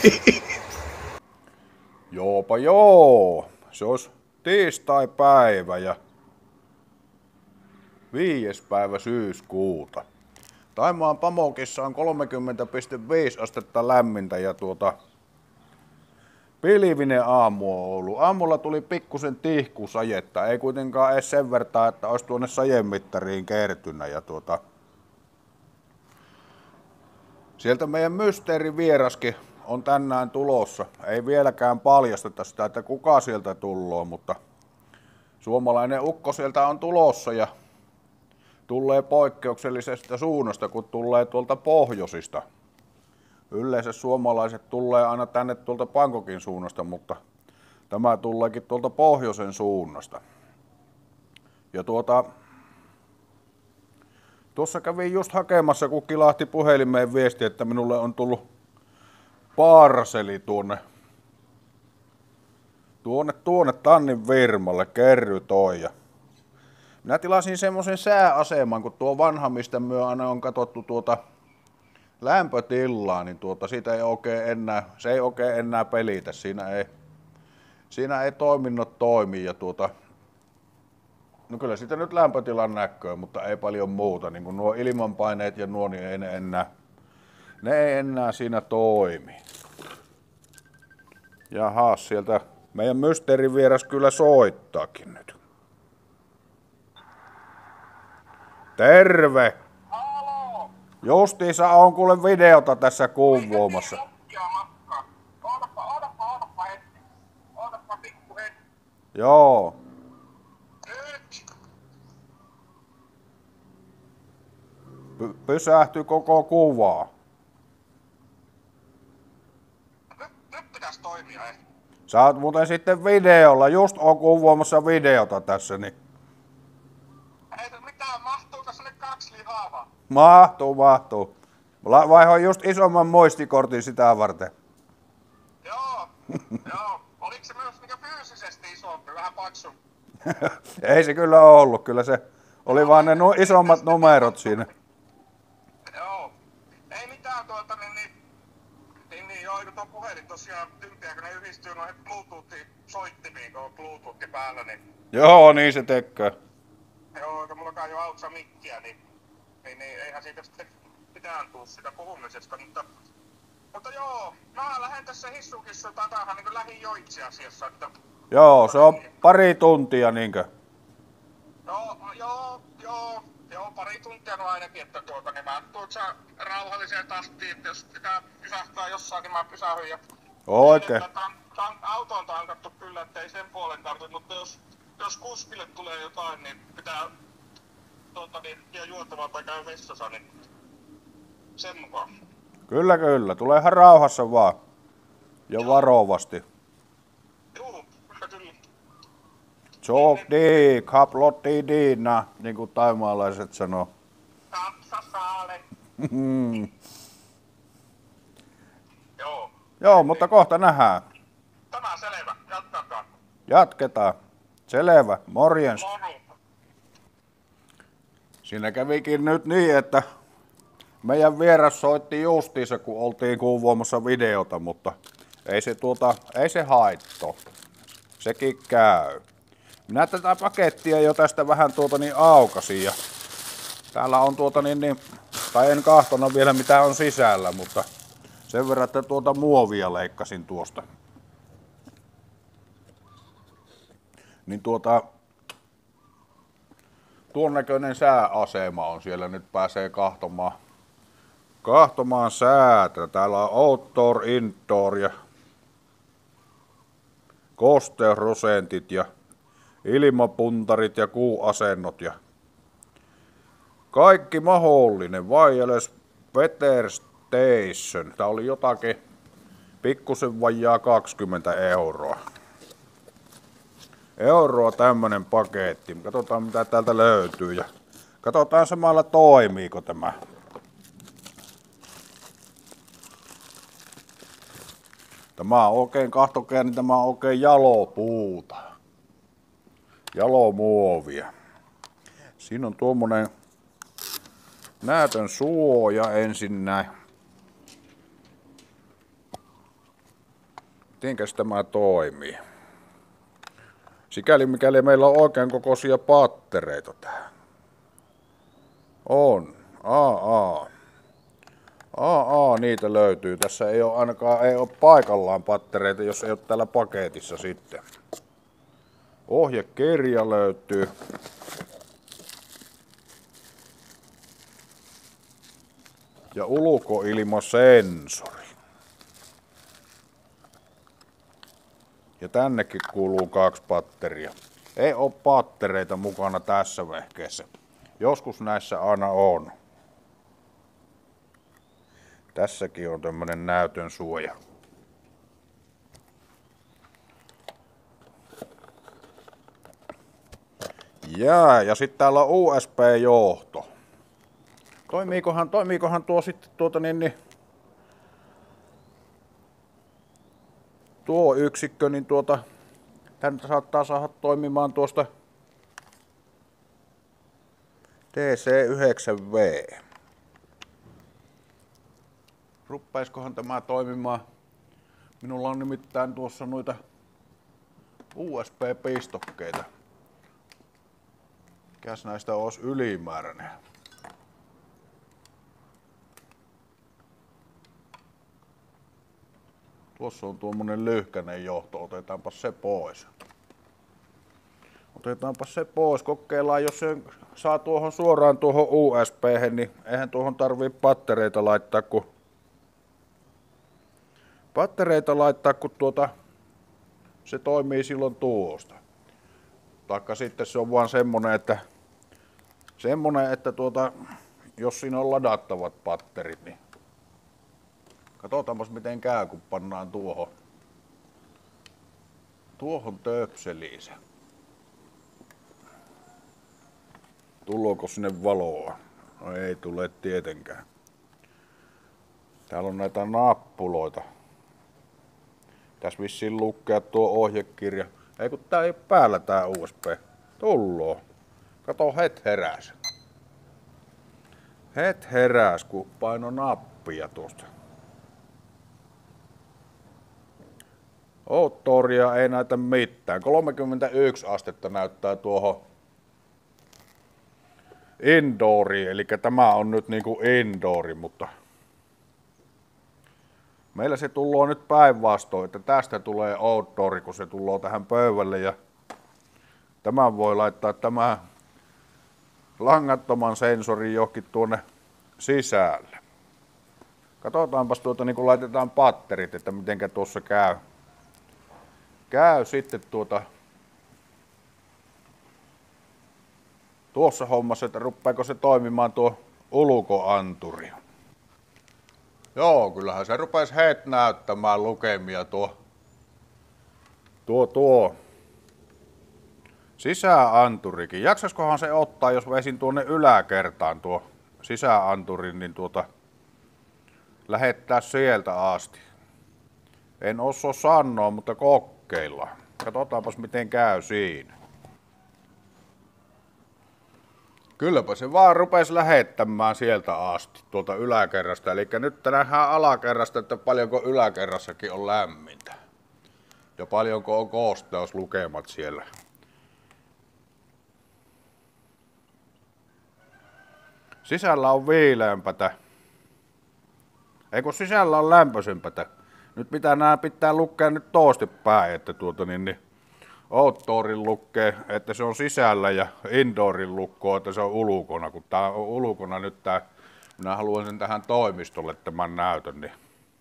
Joopa joo, se olisi tiistai-päivä ja 5. päivä syyskuuta. Taimaan Pamokissa on 30,5 astetta lämmintä ja pilvinen aamu on ollut. Aamulla tuli pikkusen tihkusajetta, ei kuitenkaan edes sen vertaa, että olisi tuonne sajemittariin kertynä. Ja sieltä meidän mysteerivieraskin on tänään tulossa. Ei vieläkään paljasteta sitä, että kuka sieltä tulloo, mutta suomalainen ukko sieltä on tulossa ja tulee poikkeuksellisesta suunnasta, kun tulee tuolta pohjoisista. Yleensä suomalaiset tulee aina tänne tuolta Bangkokin suunnasta, mutta tämä tuleekin tuolta pohjoisen suunnasta. Ja tuossa kävin just hakemassa, kun kilahti puhelimeen viesti, että minulle on tullut parseli tuonne Tannin firmalle, kerry toi. Ja minä tilasin semmoisen sääaseman, kun tuo vanha, mistä myö aina on katsottu lämpötilaa, niin siitä ei oikein enää pelitä. Siinä ei toiminnot toimi ja no kyllä siitä nyt lämpötilan näköä, mutta ei paljon muuta. Niin kuin nuo ilmanpaineet ja nuo, niin ei ne ei enää siinä toimi. Jaha, sieltä meidän mysteerivieras kyllä soittaakin nyt. Terve! Halo! Justiinsa on kuule videota tässä kuvaamassa. Ootapa hetki. Ootapa pikku hetki. Joo. Nyt! Pysähtyi koko kuvaa. Nyt pitäis toimia ehkä. Sä oot muuten sitten videolla, just on kuvaamassa videota tässä, niin Ei se mitään, mahtuuko sinne 2 lihaa vaan? mahtuu. Vaihoin just isomman muistikortin sitä varten. Joo. Oliko se myös niinku fyysisesti isompi, vähän paksumpi? Ei se kyllä ollut, kyllä se oli vaan ne isommat numerot siinä. Joo. Ei mitään joo, kun tuo puhelin tosiaan tympiä, kun ne yhdistyy noihin Bluetooth-soittimiin, kun on Bluetooth päällä, niin Joo, niin se tekee. joo, kun mullakaan ei ole autsa mikkiä, niin eihän siitä sitten mitään tuu sitä puhumisesta, mutta joo, mä lähden tässä hissukissa tatahan niin lähin itse asiassa, että Joo, se on pari tuntia niinkö? Joo, pari tuntia no ainakin, että niin mä tuutsa rauhalliseen tahtiin, että jos pitää pysähtyä jossain, niin mä pysähyn ja Oikein. auto on tankattu kyllä, ettei sen puolen tarvitse, mutta jos kuskille tulee jotain, niin pitää ja juottamaan tai käy vessassa, niin sen mukaan. Kyllä. Tulee ihan rauhassa vaan. Ja varovasti. Juu, kyllä. Chok di, kaplotti diina, niin kuin taimaalaiset sanoo. Kapsasaale. Joo. Joo, mutta kohta nähdään. Tämä selvä, jatkakaa. Jatketaan. Selvä, morjens. Moro. Siinä kävikin nyt niin, että meidän vieras soitti justiinsa, kun oltiin kuvaamassa videota, mutta ei se haitto. Sekin käy. Minä tätä pakettia jo tästä vähän aukasin ja täällä on tai en kahtona vielä mitä on sisällä, mutta sen verran, että muovia leikkasin tuosta. Niin tuon näköinen sääasema on siellä, nyt pääsee kahtomaan säätä. Täällä on outdoor, indoor ja kosteusprosentit ja ilmapuntarit ja kuuasennot ja kaikki mahdollinen. Wireless weather station. Tää oli jotakin pikkusen vajaa 20 euroa. Tämmönen paketti. Katsotaan mitä täältä löytyy ja katsotaan samalla toimiiko tämä. Tämä on oikein kahtokea, niin tämä on oikein jalopuuta. Jalomuovia. Siinä on tuommoinen näytön suoja ensin näin. Mitenkäs tämä toimii? Sikäli mikäli meillä on oikean kokoisia pattereita tähän. On. Niitä löytyy. Tässä ei ole ainakaan ei ole paikallaan pattereita, jos ei ole täällä paketissa sitten. Ohjekirja löytyy. Ja ulkoilmasensori. Ja tännekin kuuluu 2 patteria. Ei ole pattereita mukana tässä vehkeessä. Joskus näissä aina on. Tässäkin on tämmönen näytön suoja. Ja sitten täällä on USB-johto. Toimiikohan tuo sitten tuo yksikkö, niin tän saattaa saada toimimaan tuosta DC9V. Ruppaiskohan tämä toimimaan? Minulla on nimittäin tuossa noita USB-pistokkeita. Mikäs näistä olisi ylimääräinen? Tuossa on tuommoinen lyhkäinen johto, otetaanpa se pois. Kokeillaan, jos se saa tuohon suoraan tuohon USB-hen, niin eihän tuohon tarvii pattereita laittaa, kun se toimii silloin tuosta. Taikka sitten se on vaan semmonen, että jos siinä on ladattavat patterit, niin katsotaanpas miten käy, kun pannaan tuohon töpseliin se. Tulooko sinne valoa? No ei tule tietenkään. Täällä on näitä nappuloita. Tässä vissiin lukea tuo ohjekirja. Ei kun tää ei ole päällä tää USB. Tulloo. Kato, heräs, kun paino nappia tuosta. Outdooria ei näytä mitään. 31 astetta näyttää tuohon indooriin, eli tämä on nyt niinku indoori, mutta meillä se tulloo nyt päinvastoin, että tästä tulee outdoori, kun se tulloo tähän pöydälle ja tämän voi laittaa tämä langattoman sensorin johonkin tuonne sisälle. Katsotaanpas niin kun laitetaan patterit, että mitenkä tuossa käy. Sitten tuossa hommassa, että rupeeko se toimimaan tuo ulkoanturi. Joo, kyllähän se rupesi heti näyttämään lukemia tuo sisäanturikin. Jaksaskohan se ottaa, jos veisin tuonne yläkertaan tuo sisäanturin, niin lähettää sieltä asti. En osaa sanoa, mutta kokeillaan. Katsotaanpas miten käy siinä. Kylläpä se vaan rupesi lähettämään sieltä asti, tuolta yläkerrasta. Eli nyt nähdään alakerrasta, että paljonko yläkerrassakin on lämmintä. Ja paljonko on kosteuslukemat siellä. Sisällä on viileämpää. Ei kun sisällä on lämpöisempää. Nyt pitää lukea nyt toistepäin, että outdoorin lukee, että se on sisällä ja indoorin lukkoo, että se on ulkona. Kun tää on ulkona nyt minä haluan sen tähän toimistolle tämän näytön, niin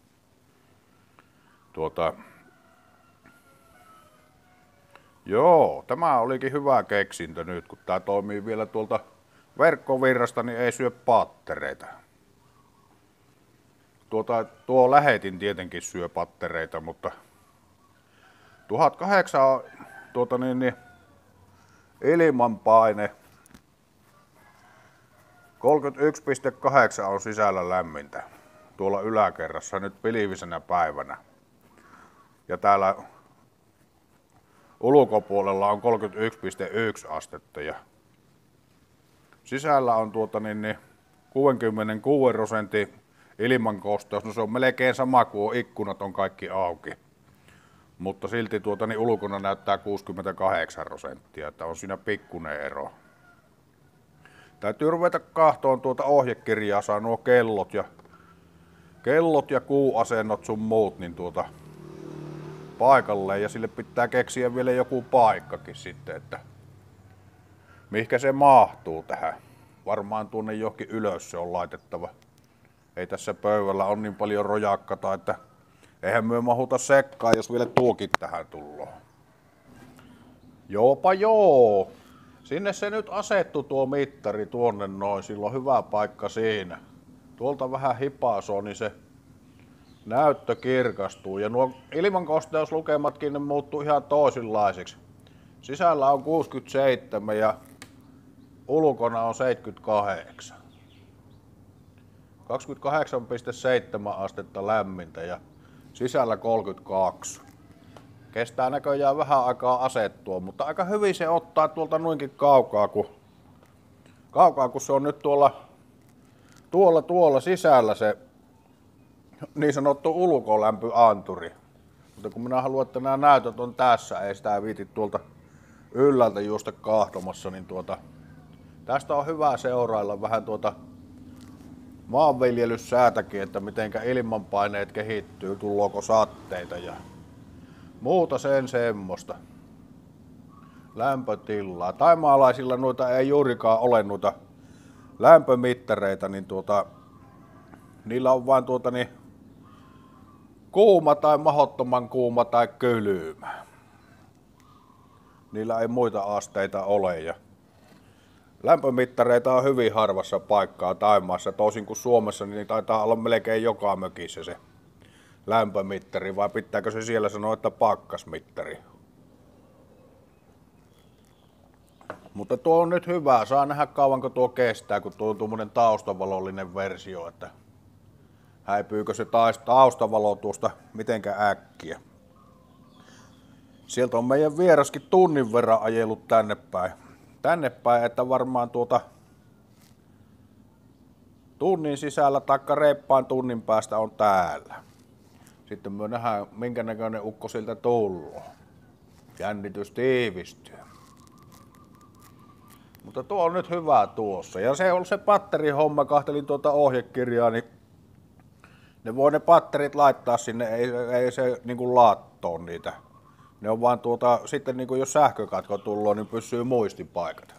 joo, tämä olikin hyvä keksintö nyt, kun tää toimii vielä tuolta verkkovirrasta, niin ei syö pattereita. Tuo lähetin tietenkin syö pattereita, mutta 1008 on ilmanpaine. 31,8 on sisällä lämmintä tuolla yläkerrassa nyt pilvisenä päivänä. Ja täällä ulkopuolella on 31,1 astetta ja sisällä on 66% ilmankosteus. No se on melkein sama kuin ikkunat on kaikki auki. Mutta silti niin ulkona näyttää 68%, että on siinä pikkuinen ero. Täytyy ruveta kahtoon ohjekirjaa, saa nuo kellot ja kuuasennot sun muut niin paikalleen, ja sille pitää keksiä vielä joku paikkakin sitten, että mihinkä se mahtuu tähän. Varmaan tuonne johonkin ylös se on laitettava. Ei tässä pöydällä on niin paljon rojakkata, että eihän myö mahuta sekkaan, jos vielä tuokin tähän tulloo. Joopa joo. Sinne se nyt asettu tuo mittari tuonne noin, sillä on hyvä paikka siinä. Tuolta vähän hipaasoo, niin se näyttö kirkastuu. Ja nuo ilmankosteuslukematkin ne muuttuu ihan toisenlaisiksi. Sisällä on 67 ja ulkona on 78. 28,7 astetta lämmintä ja sisällä 32. Kestää näköjään vähän aikaa asettua, mutta aika hyvin se ottaa tuolta noinkin kaukaa, kun se on nyt tuolla sisällä se niin sanottu ulkolämpöanturi. Mutta kun minä haluan, että nämä näytöt on tässä, ei sitä viiti tuolta ylhäältä juosta kahtomassa, niin tästä on hyvä seurailla vähän maanviljelyssäätäkin, että mitenkä ilmanpaineet kehittyy, tullooko satteita ja muuta sen semmoista. Lämpötilaa. Taimaalaisilla noita ei juurikaan ole noita lämpömittareita, niin niillä on vain kuuma tai mahdottoman kuuma tai kylmä. Niillä ei muita asteita ole. Ja lämpömittareita on hyvin harvassa paikkaa Thaimaassa, toisin kuin Suomessa, niin taitaa olla melkein joka mökissä se lämpömittari, vai pitääkö se siellä sanoa, että pakkasmittari? Mutta tuo on nyt hyvä, saa nähdä kauanko tuo kestää, kun tuo on tuommoinen taustavalollinen versio, että häipyykö se taustavalo tuosta mitenkä äkkiä. Sieltä on meidän vieraskin tunnin verran ajellut tänne päin, että varmaan tunnin sisällä taikka reippaan tunnin päästä on täällä. Sitten me nähdään, minkä näköinen ukko siltä tulloo. Jännitys tiivistyy. Mutta tuo on nyt hyvä tuossa. Ja se on se patterihomma, kahtelin ohjekirjaa, niin ne voi ne patterit laittaa sinne, ei se niinku laattoon niitä. Ne on vaan sitten niinku jos sähkökatko tulloo, niin pysyy muistipaikat.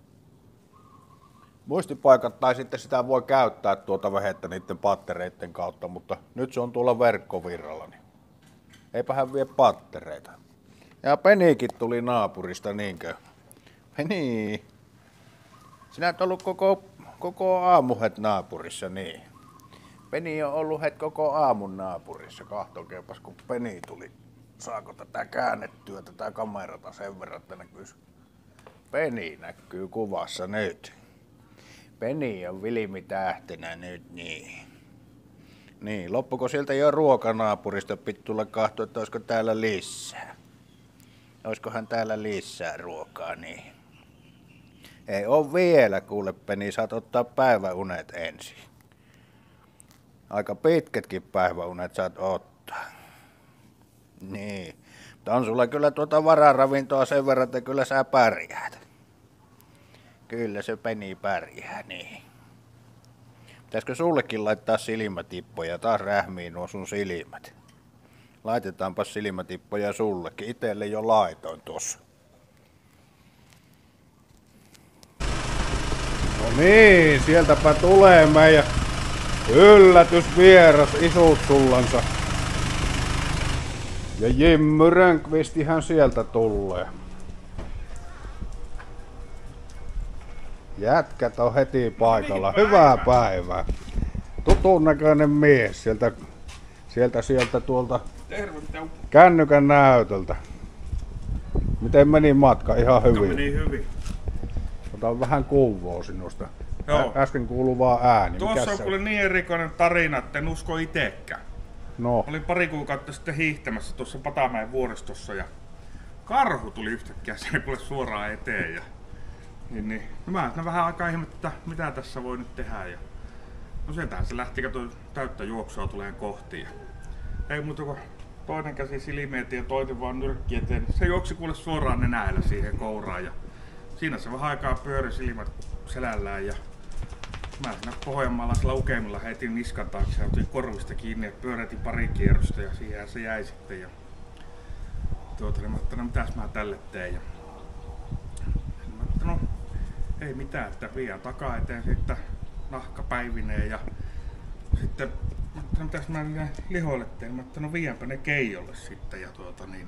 Muistipaikat tai sitten sitä voi käyttää vehettä niiden pattereiden kautta, mutta nyt se on tuolla verkkovirralla, niin eipähän vie pattereita. Ja Penikin tuli naapurista, niinkö? Peni, sinä et ollut koko aamuhet naapurissa, niin. Peni on ollut koko aamun naapurissa, kahtokeepas kun Peni tuli. Saako tätä käännettyä, tätä kamerata sen verran, että näkyisi? Peni näkyy kuvassa nyt. Peni on vilmitähtenä nyt, niin. Niin, loppuko sieltä jo ruokanaapurista? Piti tulla kahtoa, että olisiko täällä lisää. Olisikohan täällä lisää ruokaa, niin. Ei oo vielä, kuule Peni, saat ottaa päiväunet ensin. Aika pitkätkin päiväunet saat ottaa. Niin, mutta on sulla kyllä vararavintoa sen verran, että kyllä sä pärjäät. Kyllä se Peni pärjää, niin. Pitäisikö sullekin laittaa silmätippoja? Taas rähmii nuo sun silmät. Laitetaanpa silmätippoja sullekin. Itelle jo laitoin tuossa. No niin, sieltäpä tulee meidän yllätysvieras Isutsullansa. Ja Jimmy Rönnqvistihän sieltä tulee. Jätkät on heti paikalla. Hyvää päivää. Tutun näköinen mies sieltä tuolta kännykän näytöltä. Miten meni matka? Ihan hyvin. Meni hyvin. Otan vähän kuvaa sinusta. Joo. Äsken kuului vaan ääni. Tuossa on kuule niin erikoinen tarina, että en usko itekään. No. Olin pari kuukautta sitten hiihtämässä tuossa Patamäen vuoristossa ja karhu tuli yhtäkkiä sinne kuule suoraan eteen. Ja, niin. No mä vähän aikaa ihmettä, että mitä tässä voi nyt tehdä. Ja, no sieltähän se lähti, kato täyttä juoksua tulee kohti. Ja, ei muuta kuin toinen käsi silmien eteen ja toinen vaan nyrkki eteen. Se juoksi kuule suoraan nenäillä siihen kouraan ja siinä se vähän aikaa pyöri silmät selällään ja mä siinä pohjanmaalaisella ukemilla heitin niskan taakse ja otin korvista kiinni ja pyörätin pari kierrosta ja siihen se jäi sitten. Ja niin mä ajattelin, mitäs mä tälle teen. Ja mä ajattelin, no ei mitään, että viedään takaa eteen sitten nahka päivineen ja sitten mä ajattelin, mitäs mä lihoille teen. Mä ajattelin, no viedäänpä ne Keijolle sitten. Ja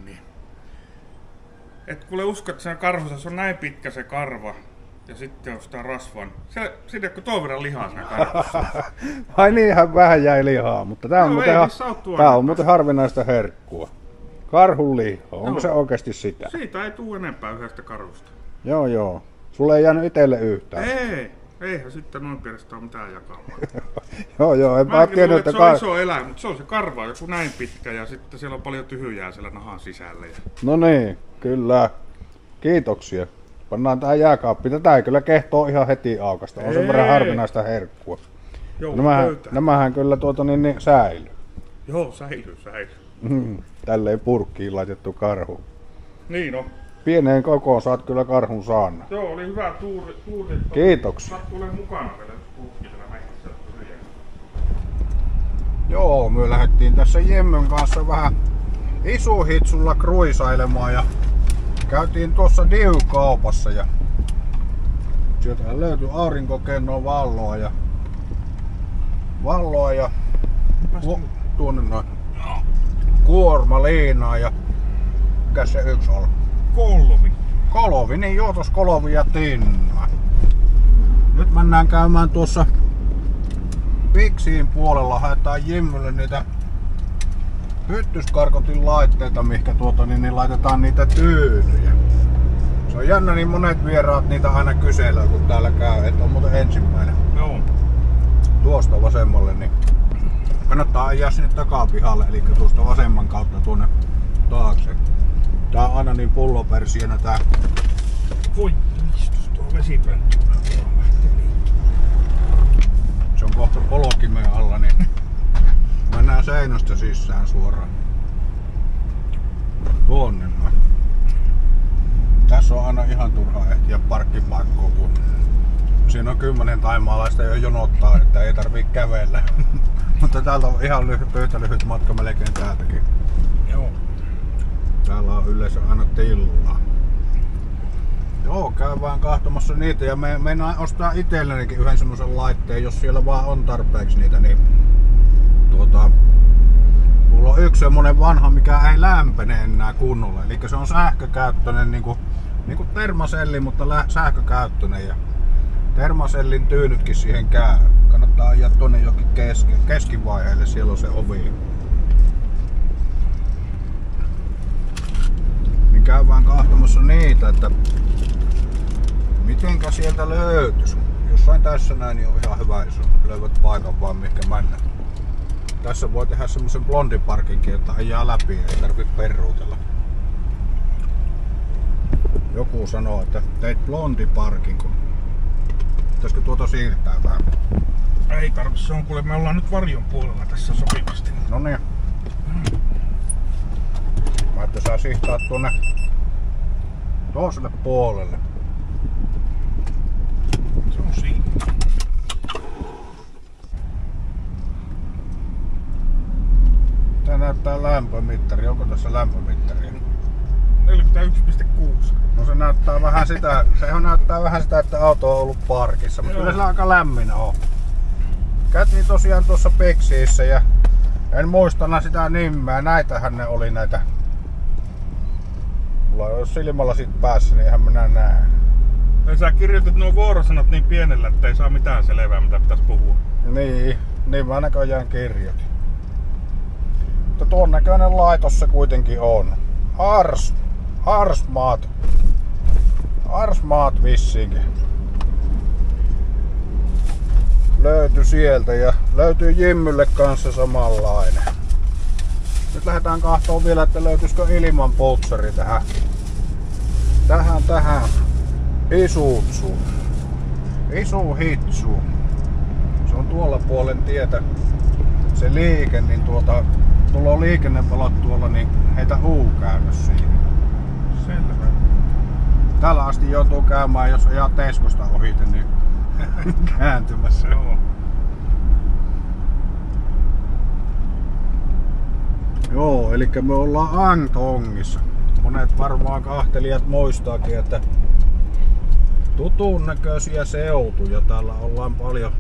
et kuule usko, että siinä karhussa se on näin pitkä se karva. Ja sitten on sitä rasvan. Siinä kun tuon verran lihaa siinä karvassa. Ai niinhän vähän jäi lihaa, mutta tää on muuten harvinaista herkkua. Karhun liha, onko se oikeasti sitä? Siitä ei tule enempää yhdestä karhusta. Joo. Sulle ei jäänyt itselle yhtään. Eihän sitten noin pienestä ole mitään jakamaan. joo, en mä tiedä, että se on iso eläin, mutta se on se karva joku näin pitkä ja sitten siellä on paljon tyhjää siellä nahan sisällä. No niin, kyllä. Kiitoksia. Pannaan tähän jääkaappiin. Tätä ei kyllä kehtoo ihan heti aukasta. On sen verran harvinaista herkkua. Nämähän kyllä säilyy. Joo, säilyy. Tälleen purkkiin laitettu karhu. Niin on. Pieneen kokoon saat kyllä karhun saanna. Joo, oli hyvä tuuri. Kiitoksia. Saat tulee mukana vielä purkkisena metsissä. Joo, me lähdettiin tässä Jemmön kanssa vähän isuhitsulla kruisailemaan ja käytiin tuossa Diu-kaupassa ja sieltä löytyi aurinkokennon valloa ja tuonne noin kuormaliinaa ja mikäs se yksi oli? Kolovi, niin joo, tos kolovi ja tinna. Nyt mennään käymään tuossa Pixiin puolella, haetaan Jimmylle niitä hyttyskarkotin laitteita, mihinkä niin laitetaan niitä tyynyjä. Se on jännä, niin monet vieraat niitä aina kyselää, kun täällä käy, että on muuten ensimmäinen. Joo. Tuosta vasemmalle, niin kannattaa ajaa sinne takapihalle, eli tuosta vasemman kautta tuonne taakse. Tää on aina niin pullopersienä tää. Voi istus tuo vesipönttö. Se on kohta polkimeen alla, niin mennään seinästä sisään suoraan. Tuonne noin. Tässä on aina ihan turha ehtiä parkkipaikkoon, kun siinä on 10 taimaalaista jo jonottaa, että ei tarvii kävellä. Mutta täältä on ihan yhtä lyhyt matka melkein täältäkin. Joo. Täällä on yleensä aina tilaa. Joo, käydään katsomassa niitä ja meinaan ostaa itsellenikin yhden semmosen laitteen, jos siellä vaan on tarpeeksi niitä, niin mulla on yksi semmonen vanha, mikä ei lämpene enää kunnolla. Eli se on sähkökäyttöinen, niinku termoselli, mutta sähkökäyttöinen ja termosellin tyynytkin siihen käy. Kannattaa ajaa tonne jokin keskivaiheelle, siellä on se ovi. Niin käydään katsomassa niitä, että mitenkä sieltä löytyisi. Jossain tässä näin niin on ihan hyvä, jos löydät paikan vaan mihinkä mennä. Tässä voi tehdä semmosen blondiparkinkin, että ajaa läpi, ei tarvitse peruutella. Joku sanoo, että teit blondiparkin, kun pitäisikö tuota siirtää vähän? Ei tarvitse, se on kuule, me ollaan nyt varjon puolella tässä sopivasti. No niin. Mä että saa siirtää tuonne toiselle puolelle. Se on siinä. Tää näyttää lämpömittari. Onko tässä lämpömittari? 41,6. No se näyttää vähän sitä, että auto on ollut parkissa, mutta kyllä se aika lämmin on. Käytiin tosiaan tuossa Pixiissä ja en muistana sitä nimeä. Näitähän ne oli näitä. Mulla ei ole silmälasit päässä, niin eihän minä näe. Ja sä kirjoitit nuo vuorosanat niin pienellä, että ei saa mitään selvää, mitä pitäisi puhua. Niin mä näköjään kirjoitin. Mutta tuon näköinen laitos se kuitenkin on. Arsmaat vissiinkin. Löytyi sieltä ja löytyy Jimmylle kanssa samanlainen. Nyt lähdetään kahtoon vielä, että löytyisikö ilman putsari tähän Isuutsuun. Isuhitsuun. Se on tuolla puolen tietä se liike, niin tuolla liikennevalot tuolla, niin heitä U-käännös siihen. Selvä. Täällä asti joutuu käymään, jos ajaa Teskosta ohite, niin kääntymässä. Joo. Joo, eli me ollaan Antongissa. Monet varmaan kahtelijat muistaakin, että tutun näköisiä seutuja. Täällä ollaan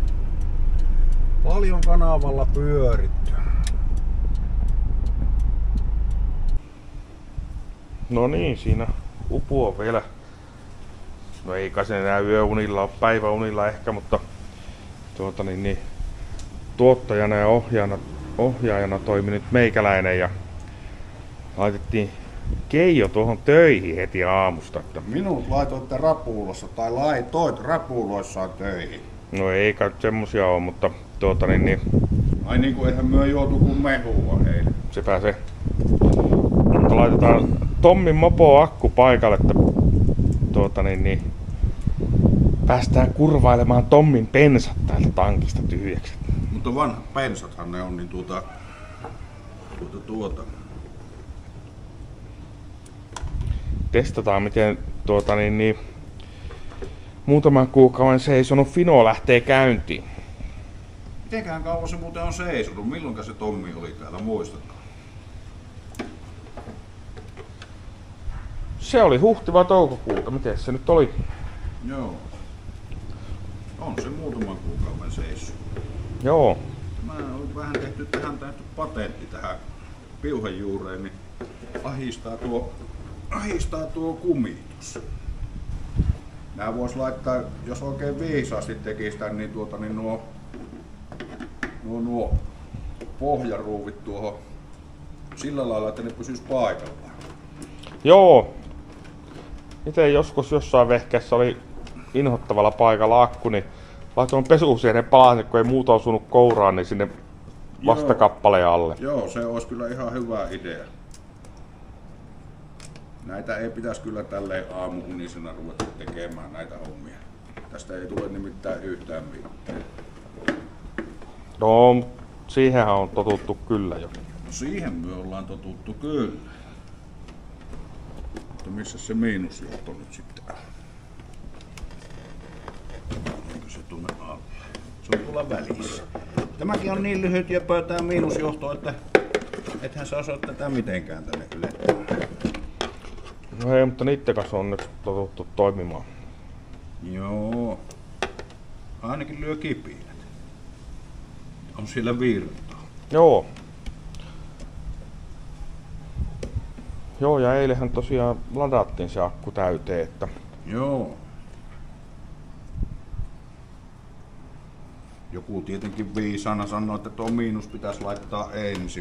paljon kanavalla pyöritty. No niin, siinä Upu on vielä. No ei kai se enää yöunilla ole, päiväunilla ehkä, mutta tuottajana ja ohjaajana toimi nyt meikäläinen ja laitettiin Keijo tuohon töihin heti aamusta. Että Minut laitoitte rapulossa tai laitoit rapuloissaan töihin. no ei kai semmosia oo, mutta Ai niinku eihän myö juotu kuin mehua eilen. sepä se. Mutta laitetaan Tommin mopo akku paikalle, että päästään kurvailemaan Tommin pensat täältä tankista tyhjäksi. Mutta vanhat pensathan ne on, niin Testataan miten muutaman kuukauden seisonut Fino lähtee käyntiin. Mitenkään kauan se muuten on seisonut? Milloinka se Tommi oli täällä, muistatko? Se oli huhti vai toukokuuta, miten se nyt oli? Joo. On se muutaman kuukauden seissu. Joo. Mä oon vähän tehty patentti tähän piuhanjuureen, niin ahistaa tuo kumitus. Nää vois laittaa, jos oikein viisaasti tekis tän, niin, nuo pohjaruuvit tuohon sillä lailla, että ne pysys paikallaan. Joo. Itse joskus jossain vehkeessä oli inhottavalla paikalla akku, niin laitoin pesuusienen palasen, kun ei muuta osunut kouraan, niin sinne vastakappaleen alle. Joo, se olisi kyllä ihan hyvä idea. Näitä ei pitäisi kyllä tälleen aamu-unisena ruveta tekemään näitä hommia. Tästä ei tule nimittäin yhtään mitään. No, siihenhän on totuttu kyllä jo. No siihen me ollaan totuttu kyllä. Mutta missä se miinusjohto nyt sitten on? Eikö se tunne alle? Se on tuolla välissä. Tämäkin on niin lyhyt ja pöytään miinusjohto, että ethän sä osaa tätä mitenkään tänne ylettää. No ei, mutta niitten kanssa on nyt totuttu toimimaan. Joo. Ainakin lyö kipinät. On siellä virtaa. Joo. Joo, ja eilenhän tosiaan ladattiin se akku täyteen, että Joo. Joku tietenkin viisaana sanoo, että tuo miinus pitäisi laittaa ensin,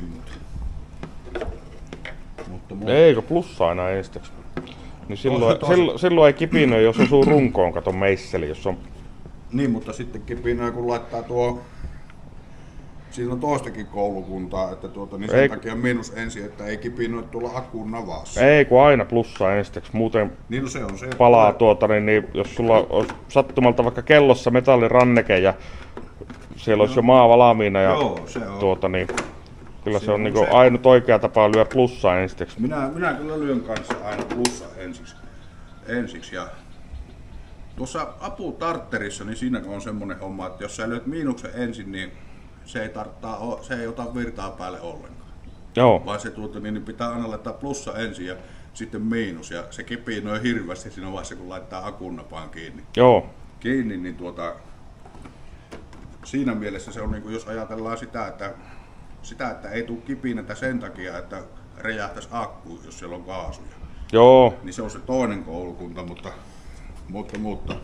mutta eikö plussa aina ensiksi? Niin silloin ei kipinöi, jos osuu runkoon, kato meisseli, jos on... Niin, mutta sitten kipinöi, kun laittaa tuo... Siinä on toistakin koulukuntaa, että niin sen takia miinus ensin, että ei kipinöi tuolla akkuun navassa. Ei, kun aina plussa ensiksi, muuten niin, no se on se, palaa niin jos sulla olisi sattumalta vaikka kellossa metalliranneke ja siellä olisi jo maa valmiina ja joo, se on. Niin kyllä se on niinku ainut oikea tapa lyö plussaa ensiksi. Minä kyllä lyön kanssa aina plussa ensiksi ja tuossa aputartterissa niin siinä on semmonen homma, että jos sä lyöt miinuksen ensin, niin se ei ota virtaa päälle ollenkaan. Joo. Vaan se niin pitää aina laittaa plussa ensin ja sitten miinus ja se kipinöi hirveästi siinä vaiheessa, kun laittaa akun napaan kiinni. Joo. Kiinni, niin siinä mielessä se on niin kuin, jos ajatellaan sitä, että ei tule kipinätä sen takia, että räjähtäisi akku, jos siellä on kaasuja. Joo. Niin se on se toinen koulukunta, mutta.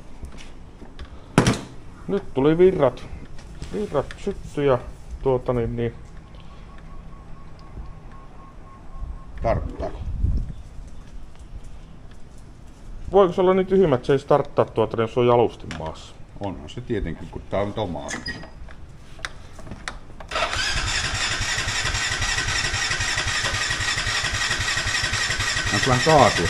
Nyt tuli virrat syttyi ja Tarttaa. Voiko se olla niin tyhmä, että se ei starttaa jos on jalustin maassa? Onhan se tietenkin, kun tää on tomaatti. Onko vähän kaatua?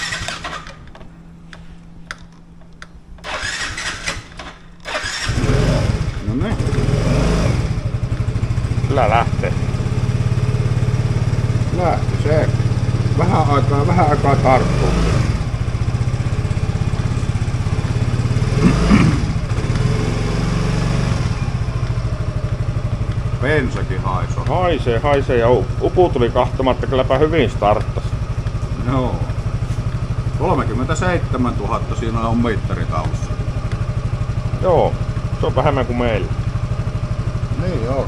No niin. Kyllä lähtee. Lähti se. Vähän aikaa tarttuu. Bensakin haisoo. Haisee ja upu tuli kahtamatta, kylläpä hyvin starttasi. Joo. 37 000 siinä on mittaritaulussa. Joo, se on vähemmän kuin meillä. Niin on.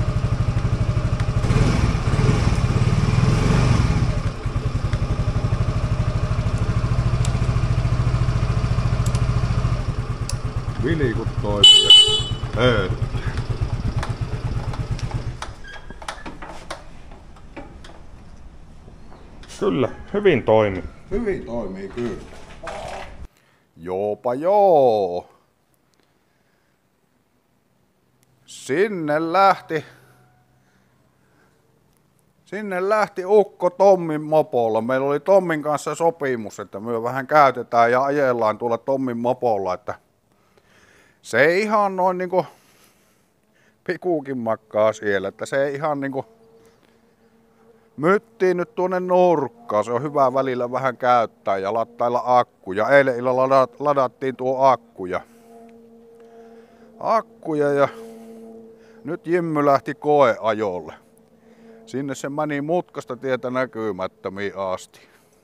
Vilikut toimii ja höyryttää. Kyllä, hyvin toimi. Hyvin toimii kyllä. Joopa joo. Sinne lähti ukko Tommin mopolla. Meillä oli Tommin kanssa sopimus, että me vähän käytetään ja ajellaan tuolla Tommin mopolla, että se ei ihan noin niinku pikuukin makkaa siellä, että se ei ihan niinku myttiin nyt tuonne nurkkaan. Se on hyvä välillä vähän käyttää ja latailla akkuja. Eilen illalla ladattiin tuo akkuja ja nyt Jimmy lähti koeajolle. Sinne se meni mutkasta tietä näkymättömiin asti.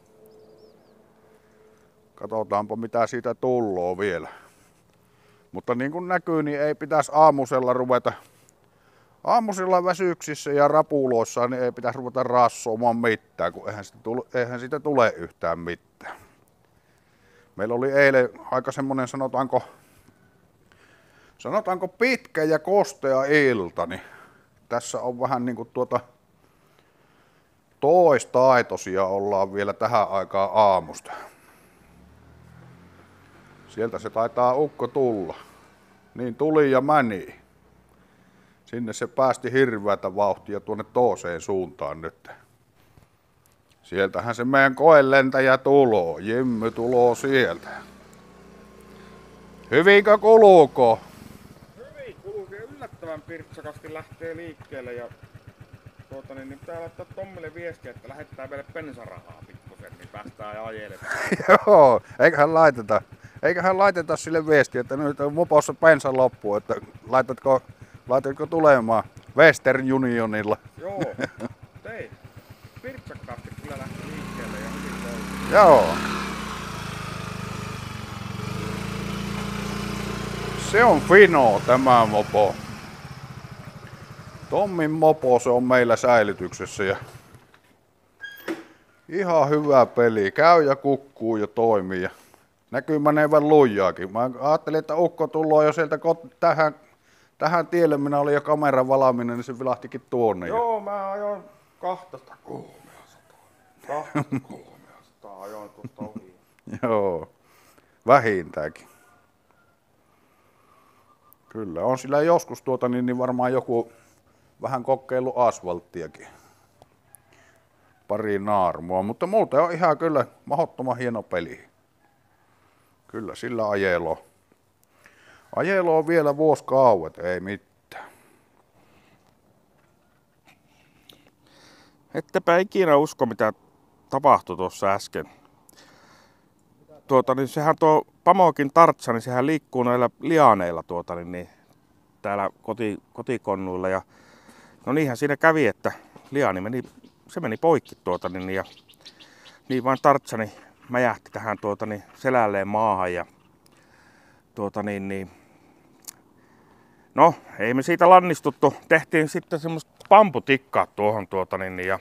Katsotaanpa mitä siitä tulloo vielä. Mutta niin kuin näkyy, niin ei pitäisi aamusella väsyksissä ja rapuloissa, niin ei pitäisi ruveta rassoamaan mitään, kun eihän siitä tule yhtään mitään. Meillä oli eilen aika semmonen sanotaanko pitkä ja kostea ilta, niin tässä on vähän niin kuin toistaitoisia ollaan vielä tähän aikaan aamusta. Sieltä se taitaa ukko tulla. Niin tuli ja meni. Sinne se päästi hirveätä vauhtia tuonne toiseen suuntaan nyt. Sieltähän se meidän koelentäjä tuloo. Jimmy tuloo sieltä. Hyvinkö kuluuko? Hyvin kulkee, yllättävän pirtsakasti lähtee liikkeelle ja niin pitää laittaa Tommille viestiä, että lähettää meille bensarahaa pikkusen, niin päästään ajelemaan. Joo, eiköhän laiteta sille viestiä, että nyt on mopossa bensa loppu, että laitatko tulemaan Western Unionilla? Joo, ei. Pirtsakkaasti kyllä lähti liikkeelle ja hyvin toimii. Joo. Se on fino tämä mopo. Tommin mopo, se on meillä säilytyksessä ja ihan hyvä peli. Käy ja kukkuu ja toimii ja näkyy menevän lujaakin. Mä ajattelin, että ukko tullaan jo sieltä tähän tielle. Minä olin jo kameran valmiina, niin se vilahtikin tuonne. Joo, mä ajoin 200 ajoin tuosta ohi. Joo, vähintäänkin. Kyllä, on sillä joskus niin varmaan joku vähän kokeillut asfalttiakin. Pari naarmua, mutta muuten on ihan kyllä mahdottoman hieno peli. Kyllä sillä ajelo. Ajelo on vielä vuosikauet, ei mitään. Ettepä ikinä usko mitä tapahtui tuossa äsken. Niin sehän tuo Pamokin Tartsa, niin sehän liikkuu näillä lianeilla niin täällä kotikonnuilla ja no niinhän siinä kävi, että liani meni poikki ja niin vain Tartsani mäjähti tähän selälleen maahan ja no ei me siitä lannistuttu, tehtiin sitten semmoista pamputikkaa tuohon ja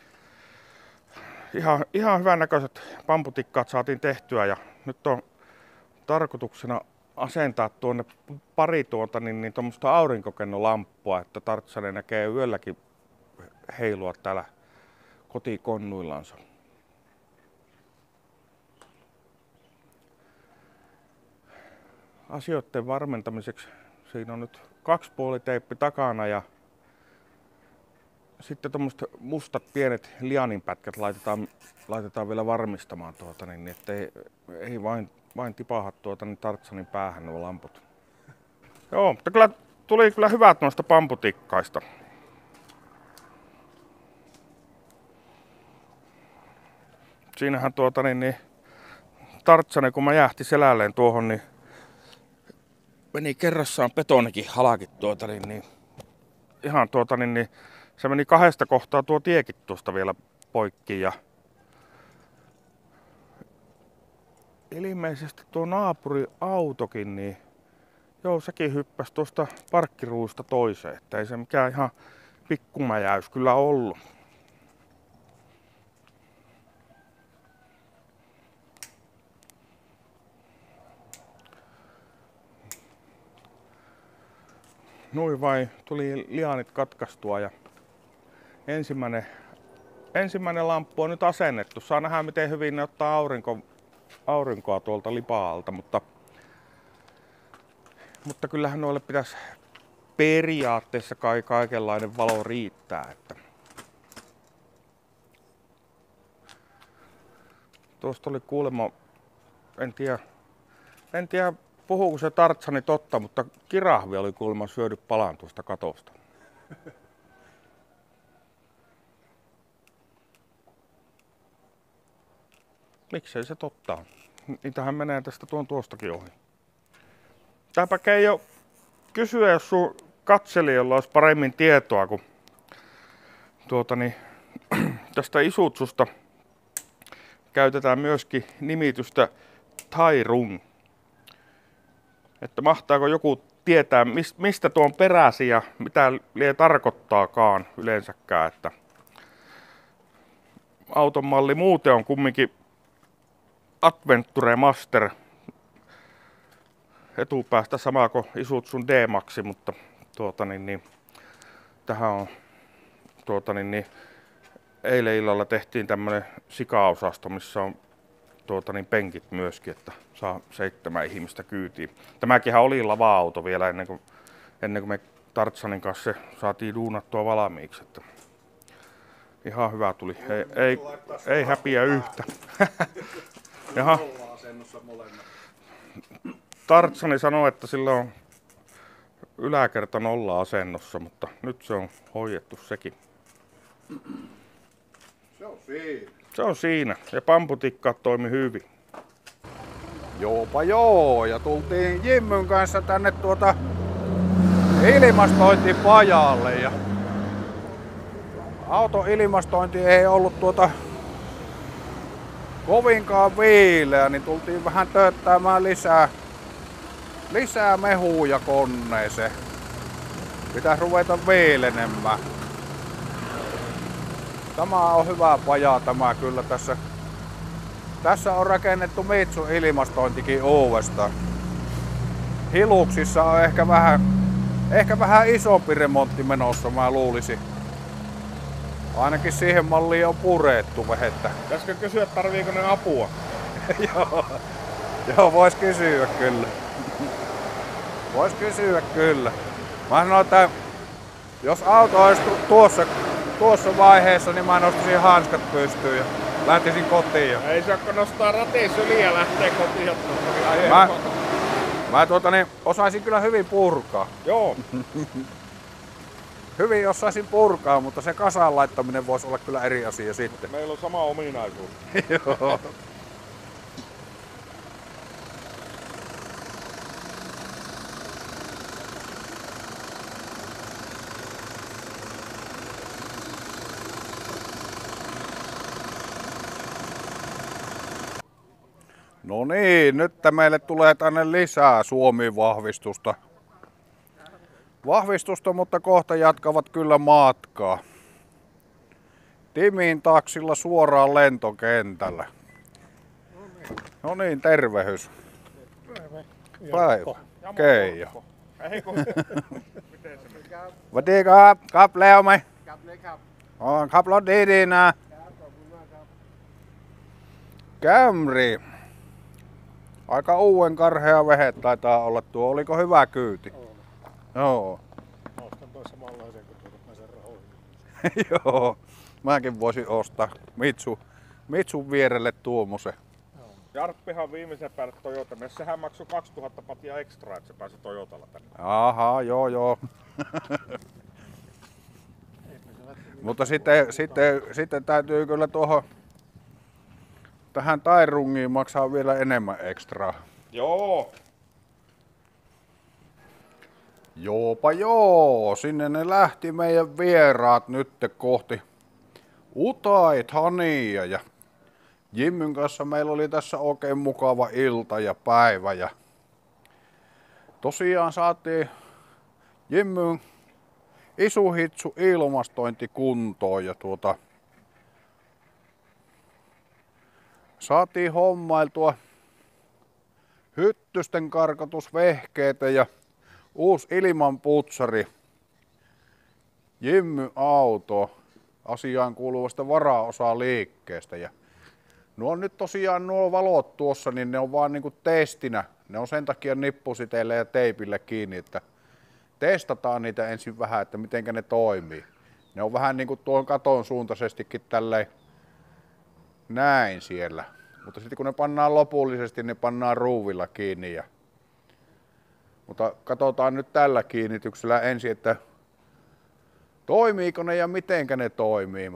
ihan hyvän näköiset pamputikkaat saatiin tehtyä ja nyt on tarkoituksena asentaa tuonne pari tuommoista aurinkokennolampua, että Tartsani näkee yölläkin heilua täällä kotikonnuillansa. Asioiden varmentamiseksi siinä on nyt 2,5-teippi takana ja sitten tuommoiset mustat pienet lianinpätkät laitetaan vielä varmistamaan niin ettei ei vain tipaha Tartsanin päähän nuo lamput. Joo, mutta tuli hyvät noista pamputikkaista. siinähän Tartsani kun mäjähti selälleen tuohon, niin meni kerrassaan betonikin halakit ihan se meni kahdesta kohtaa tuo tiekin tuosta vielä poikki ja ilmeisesti tuo naapuriautokin, niin joo, sekin hyppäsi tuosta parkkiruusta toiseen, että ei se mikään ihan pikkumäjäys kyllä ollut. Noin vai tuli lianit katkaistua ja ensimmäinen lamppu on nyt asennettu. Saa nähdä miten hyvin ne ottaa aurinkoa tuolta lipaalta, mutta kyllähän noille pitäisi periaatteessa kaikenlainen valo riittää. Että tuosta oli kuulemma, en tiedä puhuuko se Tartsani totta, mutta kirahvi oli kuulemma syödy palan tuosta katosta. Miksei se totta on? Niitähän menee tästä tuostakin ohi. Tääpä Keijo kysyä, jos sun katselijalla olisi paremmin tietoa, kun tästä Isutsusta käytetään myöskin nimitystä Tairung. Että mahtaako joku tietää, mistä tuo on peräisin ja mitä lie tarkoittaakaan yleensäkään, että auton malli muuten on kumminkin Adventure Master etupäästä sama kuin Isutsun D-Maxi, mutta tähän on eilen illalla tehtiin tämmönen sikaosasto, missä on penkit myöskin, että saa 7 ihmistä kyytiin. Tämäkinhän oli lava-auto vielä ennen kuin me Tartsanin kanssa se saatiin duunattua valmiiksi. Että ihan hyvä tuli. Ei häpiä yhtä. Jaha. Tartsani sanoi, että sillä on yläkerta 0 asennossa, mutta nyt se on hoidettu sekin. Se on siinä. Ja pamputikkaat toimi hyvin. Joopa joo, ja tultiin Jimmyn kanssa tänne ilmastointipajalle ja auton ilmastointi ei ollut kovinkaan viileä, niin tultiin vähän tööttämään lisää mehuja koneeseen. Pitäis ruveta viilenemään. Tämä on hyvä paja tämä kyllä tässä. Tässä on rakennettu Mitsun ilmastointikin uudestaan. Hiluksissa on ehkä vähän isompi remontti menossa, mä luulisin. Ainakin siihen malliin on purettu vehettä. Pitäisikö kysyä, tarviiko ne apua? Joo, vois kysyä kyllä. Vois kysyä kyllä. Mä sanoin, että jos auto olisi tuossa vaiheessa, niin mä nostaisin hanskat pystyyn ja lähtisin kotiin. Ei saakko nostaa ratin syliin ja lähtee kotiin. Mä osaisin kyllä hyvin purkaa. Joo. Hyvin osaisin purkaa, mutta se kasaan laittaminen voisi olla kyllä eri asia sitten. Meillä on sama ominaisuus. Joo. No niin, nyt meille tulee tänne lisää Suomi-vahvistusta. Mutta kohta jatkavat kyllä matkaa. Timin taksilla suoraan lentokentällä. No niin, tervehys. Päivä. Keijo. Vad det kap leo mai. Kap lót đi nè. Camry. Aika uuden karhea vehe taitaa olla tuo. Oliko hyvä kyyti? Joo. Ostan toi samanlaisen kuin turmaisen rahoihin. Joo. Mäkin voisin ostaa Mitsun vierelle tuommoisen. Jarppihan viimeisen päälle Toyota. Sehän maksoi 2000 patia ekstra, että se pääsi Toyotalla tänne. Aha, joo. Mutta sitten täytyy kyllä tähän tairungiin maksaa vielä enemmän ekstraa. Joo. Joopa joo, sinne ne lähti meidän vieraat nyt kohti Utaithania ja Jimmyn kanssa meillä oli tässä oikein mukava ilta ja päivä ja tosiaan saatiin Jimmyn Isuhitsu ilmastointi kuntoon ja saatiin hommailtua hyttysten karkotusvehkeitä ja uusi ilmanputsari Jimmy auto asiaan kuuluvasta varaosaa liikkeestä. Ja nuo on nyt tosiaan nuo valot tuossa, niin ne on vaan niinku testinä. Ne on sen takia nippusiteillä ja teipillä kiinni, että testataan niitä ensin vähän, että mitenkä ne toimii. Ne on vähän niinku tuon katon suuntaisestikin tälleen näin siellä. Mutta sitten kun ne pannaan lopullisesti, ne pannaan ruuvilla kiinni. Mutta katsotaan nyt tällä kiinnityksellä ensin, että toimiiko ne ja mitenkä ne toimii.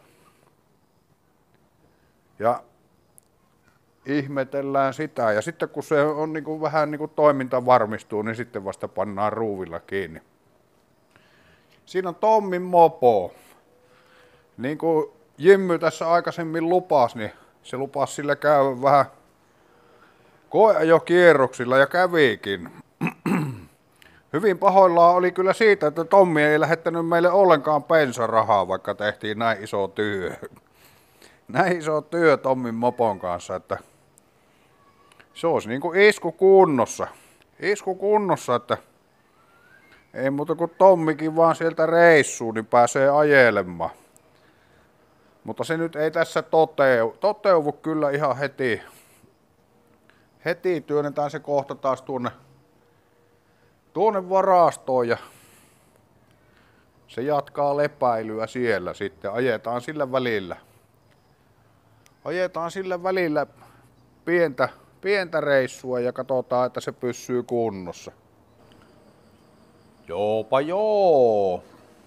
Ja ihmetellään sitä. Ja sitten kun se on niinku vähän niinku toiminta varmistuu, niin sitten vasta pannaan ruuvilla kiinni. Siinä on Tommin mopo. Niin kuin Jimmy tässä aikaisemmin lupasi, niin se lupasi sillä käydä vähän koeajokierroksilla ja kävikin. Hyvin pahoillaan oli kyllä siitä, että Tommi ei lähettänyt meille ollenkaan bensarahaa, vaikka tehtiin näin iso työ. Näin iso työ Tommin mopon kanssa, että se olisi niin kuin isku kunnossa, että ei muuta kuin Tommikin vaan sieltä reissuun, niin pääsee ajelemaan. Mutta se nyt ei tässä toteudu kyllä ihan heti. Heti työnnetään se kohta taas tuonne varastoon ja se jatkaa lepäilyä siellä sitten. Ajetaan sillä välillä pientä reissua ja katsotaan, että se pysyy kunnossa. Joopa joo.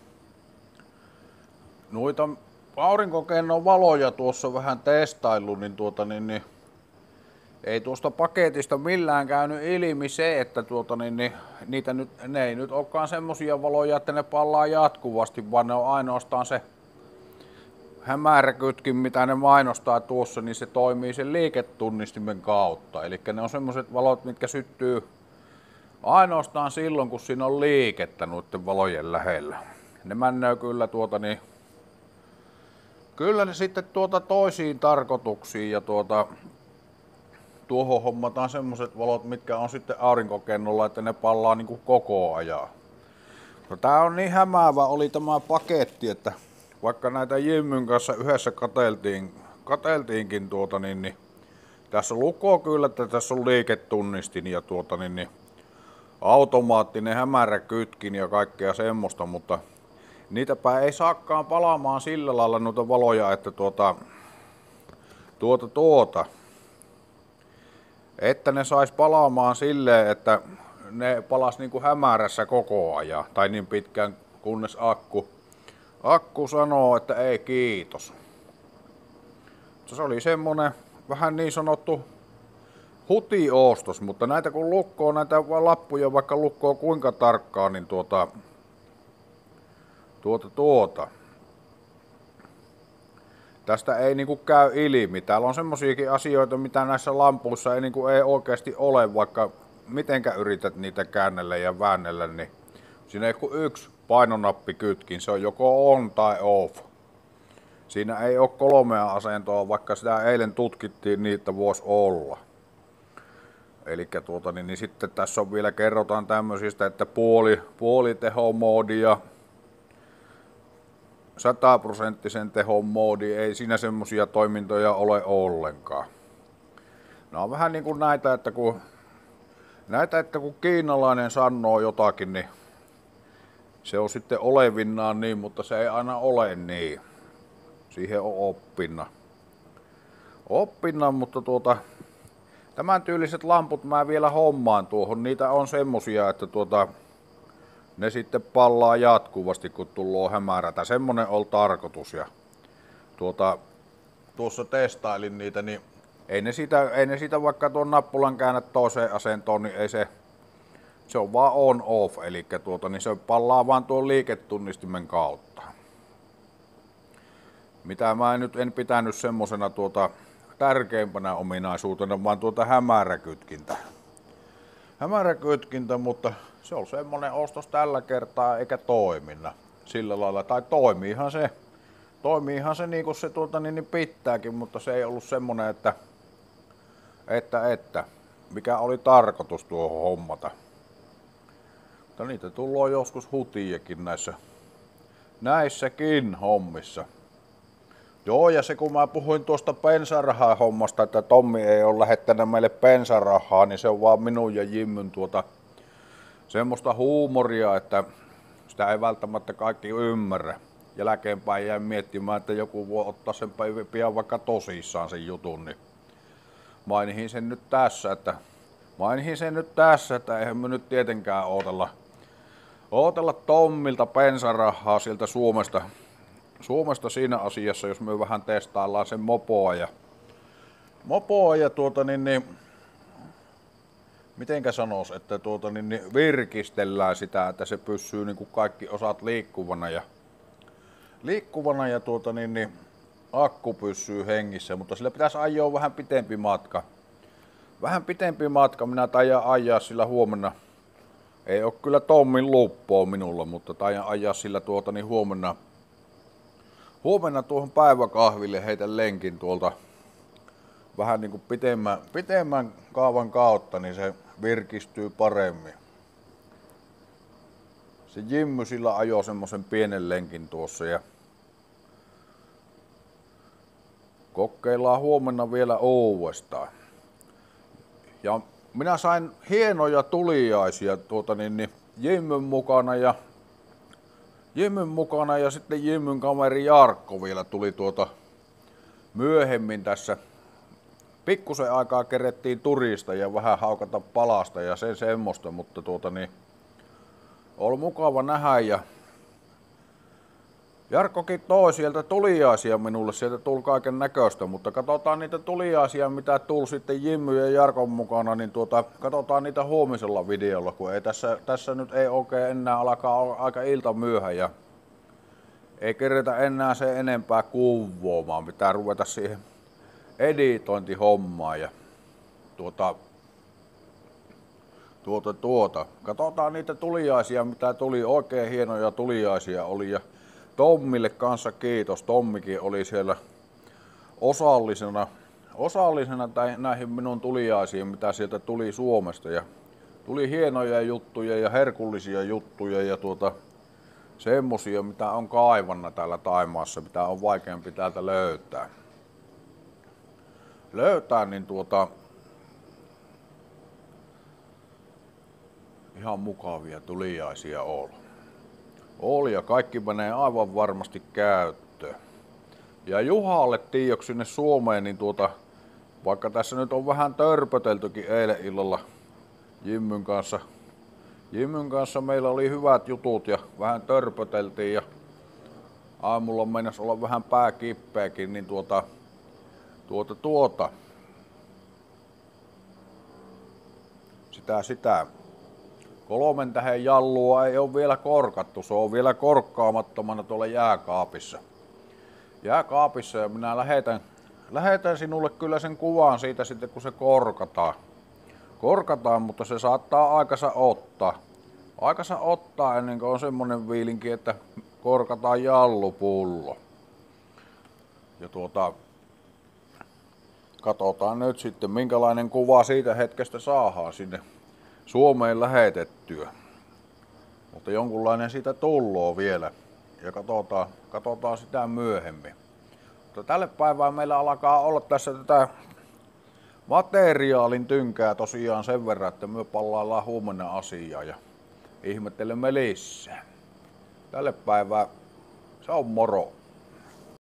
Noita aurinkokennon valoja tuossa vähän testailu, niin ei tuosta paketista millään käynyt ilmi se, että ne ei nyt olekaan semmosia valoja, että ne pallaa jatkuvasti, vaan ne on ainoastaan se hämäräkytkin, mitä ne mainostaa tuossa, niin se toimii sen liiketunnistimen kautta. Eli ne on semmoset valot, mitkä syttyy ainoastaan silloin, kun siinä on liikettä noiden valojen lähellä. Ne männöö kyllä kyllä ne sitten toisiin tarkoituksiin ja tuohon hommataan semmoset valot, mitkä on sitten aurinkokennolla, että ne pallaa niinku koko ajan. No, tää on niin hämäävä oli tämä paketti, että vaikka näitä Jimmyn kanssa yhdessä kateltiinkin niin tässä lukee kyllä, että tässä on liiketunnistin ja automaattinen hämäräkytkin ja kaikkea semmoista, mutta niitäpä ei saakaan palaamaan sillä lailla noita valoja, että että ne sais palaamaan silleen, että ne palas niinku hämärässä koko ajan tai niin pitkään kunnes akku sanoo, että ei kiitos. Se oli semmonen vähän niin sanottu hutiostos, mutta näitä kun lukkoo näitä lappuja, vaikka lukkoo kuinka tarkkaan, niin tästä ei niinku käy ilmi. Täällä on semmosiakin asioita, mitä näissä lampuissa ei oikeasti ole, vaikka mitenkä yrität niitä käännellä ja väännellä, niin siinä ei kuin yksi painonappi kytkin, se on joko on tai off. Siinä ei ole 3 asentoa, vaikka sitä eilen tutkittiin, niitä voisi olla. Elikkä niin sitten tässä on vielä kerrotaan tämmöisistä, että puoli tehomoodia, 100% tehon moodi, ei siinä semmosia toimintoja ole ollenkaan. Nämä on vähän niin kuin näitä, että kun kiinalainen sanoo jotakin, niin se on sitten olevinnaan niin, mutta se ei aina ole niin. Siihen on oppinnan, mutta tämän tyyliset lamput mä vielä hommaan tuohon. Niitä on semmosia, että ne sitten pallaa jatkuvasti, kun tulloo hämärätä. Semmonen oli tarkoitus. Ja tuossa testailin niitä, niin ei ne siitä vaikka tuon nappulan käännät toiseen asentoon, niin ei se on vaan on off, eli niin se pallaa vaan tuon liiketunnistimen kautta. Mitä mä nyt en pitänyt semmosena tärkeimpänä ominaisuutena, vaan hämäräkytkintä. Hämäräkytkintä, mutta se on semmonen ostos tällä kertaa eikä toiminna sillä lailla. Tai toimiihan se niin kuin se pitääkin, mutta se ei ollut semmonen, että mikä oli tarkoitus tuohon hommata. Mutta niitä tulee joskus hutiakin näissäkin hommissa. Joo, ja se kun mä puhuin tuosta bensarahaa hommasta, että Tommi ei ole lähettänyt meille bensarahaa, niin se on vaan minun ja Jimmyn semmoista huumoria, että sitä ei välttämättä kaikki ymmärrä. Jälkeenpäin jäin miettimään, että joku voi ottaa sen pian vaikka tosissaan sen jutun, niin mainihin sen nyt tässä, että eihän me nyt tietenkään ootella Tommilta bensarahaa sieltä Suomesta siinä asiassa, jos me vähän testaillaan sen mopoa ja mitenkä sanois, että virkistellään sitä, että se pysyy niin kuin kaikki osat liikkuvana ja akku pysyy hengissä, mutta sillä pitäisi ajaa vähän pitempi matka. Minä taidan ajaa sillä huomenna. Ei oo kyllä Tommin luppoa minulla, mutta taidan ajaa sillä huomenna tuohon päiväkahville heitän lenkin tuolta vähän niin kuin pitemmän kaavan kautta, niin se virkistyy paremmin. Se Jimmy sillä ajoi semmosen pienen lenkin tuossa ja kokeillaan huomenna vielä uudestaan. Ja minä sain hienoja tuliaisia Jimmyn mukana ja sitten Jimmyn kaveri Jarkko vielä tuli myöhemmin tässä. Pikkusen aikaa kerettiin turista ja vähän haukata palasta ja semmoista, mutta oli mukava nähdä ja Jarkkokin toi sieltä tuliaisia minulle, sieltä tuli kaiken näköistä, mutta katsotaan niitä tuliaisia mitä tuli sitten Jimmy ja Jarkon mukana, niin katsotaan niitä huomisella videolla, kun ei tässä nyt ei oikein enää alkaa aika ilta myöhä ja ei keretä enää sen enempää kuvaamaan, pitää ruveta siihen editointihommaan ja katsotaan niitä tuliaisia mitä tuli, oikein hienoja tuliaisia oli ja Tommille kanssa kiitos, Tommikin oli siellä osallisena näihin minun tuliaisiin mitä sieltä tuli Suomesta ja tuli hienoja juttuja ja herkullisia juttuja ja semmosia mitä on kaivanna täällä Thaimaassa, mitä on vaikeampi täältä löytää niin ihan mukavia tuliaisia oli ja kaikki menee aivan varmasti käyttöön. Ja Juhalle tiedoksi sinne Suomeen, niin vaikka tässä nyt on vähän törpöteltykin eilen illalla Jimmyn kanssa meillä oli hyvät jutut ja vähän törpöteltiin ja aamulla meinas olla vähän pääkippeäkin, niin sitä 3 tähden jallua ei ole vielä korkattu, se on vielä korkkaamattomana tuolla jääkaapissa ja minä lähetän sinulle kyllä sen kuvan siitä sitten kun se korkataan, mutta se saattaa aikansa ottaa ennen kuin on semmonen viilinki, että korkataan jallupullo ja katsotaan nyt sitten minkälainen kuva siitä hetkestä saadaan sinne Suomeen lähetettyä. Mutta jonkunlainen siitä tulloo vielä ja katsotaan sitä myöhemmin. Mutta tälle päivään meillä alkaa olla tässä tätä materiaalin tynkää tosiaan sen verran, että me pallaillaan huomenna asiaa ja ihmettelemme lisää. Tälle päivään se on moro.